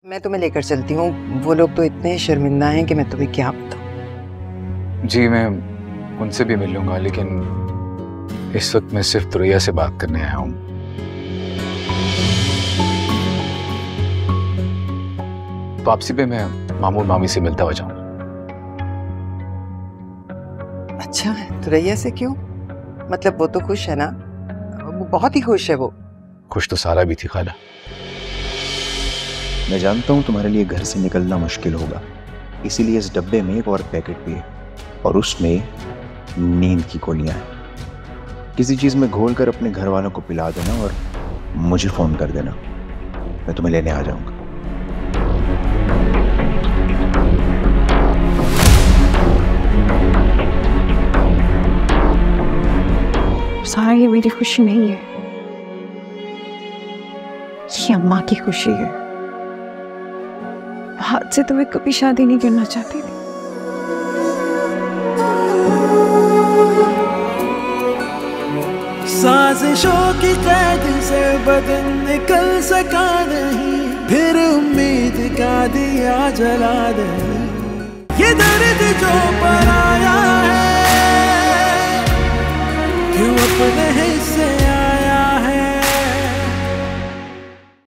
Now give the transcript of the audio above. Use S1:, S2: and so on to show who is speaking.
S1: मैं तुम्हें लेकर चलती हूँ। वो लोग तो इतने शर्मिंदा हैं कि मैं तुम्हें क्या बताऊँ।
S2: जी मैं उनसे भी मिल लूंगा, लेकिन इस वक्त मैं सिर्फ तुरैया से बात करने आया हूँ। वापसी पे मैं मामू और मामी से मिलता हुआ जाऊंगा।
S1: अच्छा, तुरैया से क्यों? मतलब वो तो खुश है ना? वो बहुत ही खुश है। वो
S2: खुश तो सारा भी थी खाला।
S3: मैं जानता हूँ तुम्हारे लिए घर से निकलना मुश्किल होगा, इसीलिए इस डब्बे में एक और पैकेट भी है और उसमें नींद की गोलियां हैं। किसी चीज में घोलकर अपने घर वालों को पिला देना और मुझे फोन कर देना, मैं तुम्हें लेने आ जाऊंगा।
S4: सारा ये मेरी खुशी नहीं है, ये अम्मा की खुशी है। हाथ से तो मैं कभी शादी नहीं करना चाहती थी।
S5: साजिशों की कैद से बदन निकल सका नहीं, फिर उम्मीद का दिया जला दे। ये दर्द जो पर आया है, क्यों अपने